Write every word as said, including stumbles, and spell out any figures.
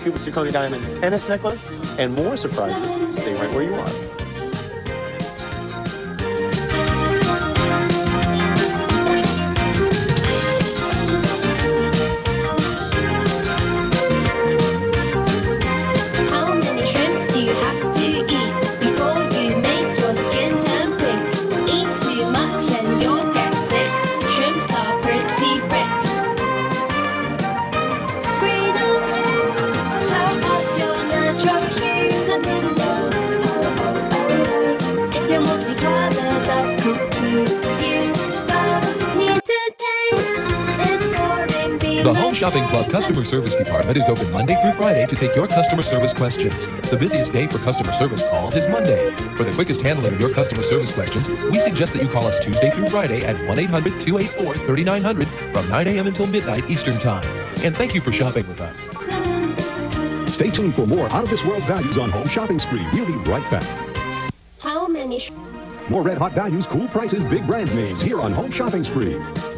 cubic zirconia diamond tennis necklace, and more surprises. Stay right where you are. The Home Shopping Club Customer Service Department is open Monday through Friday to take your customer service questions. The busiest day for customer service calls is Monday. For the quickest handling of your customer service questions, we suggest that you call us Tuesday through Friday at one eight hundred, two eight four, three nine zero zero from nine a m until midnight Eastern Time. And thank you for shopping with us. Stay tuned for more out-of-this-world values on Home Shopping Spree. We'll be right back. How many... More red-hot values, cool prices, big brand names here on Home Shopping Spree.